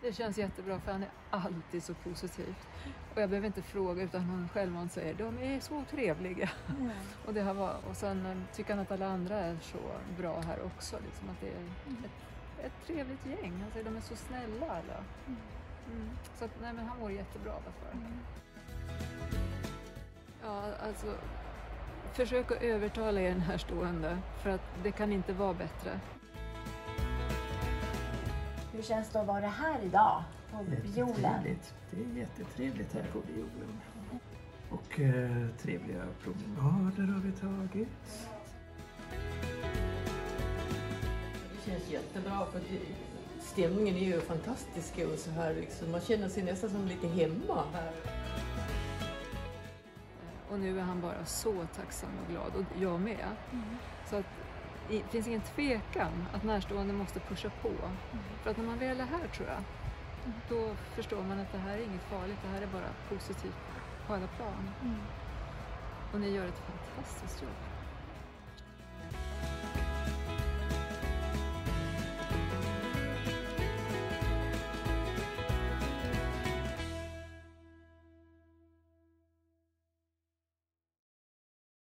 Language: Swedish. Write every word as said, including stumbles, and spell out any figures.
Det känns jättebra för han är alltid så positiv. Och jag behöver inte fråga utan han självmant säger de är så trevliga. Mm. och, det har varit, och sen tycker han att alla andra är så bra här också. Liksom att det är ett, ett trevligt gäng. Han säger de är så snälla alla. Mm. Mm. Så att, nej, men han mår jättebra därför. Mm. Ja, alltså försök att övertala er närstående för att det kan inte vara bättre. Hur känns det att vara här idag på violen? Det är jättetrevligt här på violen. Och eh, trevliga promenader har vi tagit. Det känns jättebra för stämningen är ju fantastisk och så här liksom. Man känner sig nästan som lite hemma här. Och nu är han bara så tacksam och glad och jag med. Mm. Så att det finns ingen tvekan att närstående måste pusha på. Mm. För att när man väl är här tror jag, mm. då förstår man att det här är inget farligt, det här är bara positivt på alla plan. Mm. Och ni gör ett fantastiskt jobb.